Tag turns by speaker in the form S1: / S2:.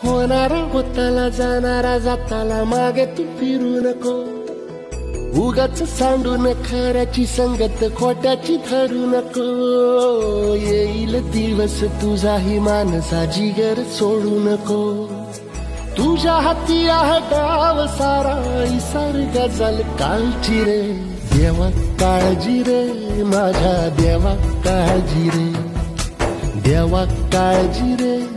S1: होणारा होताला जाणारा जाताला मागे तू फिरू नको. उगाच सांडून खऱ्याची संगत खोट्याची धरू नको. येईल दिवस तुझाही मानसा जिगर सोडू नको. तुझ्या हाती आहे डाव सारा इसार गजल कालची रे. देवा काळजी रे माझ्या देवा काळजी रे. देवा काळजी रे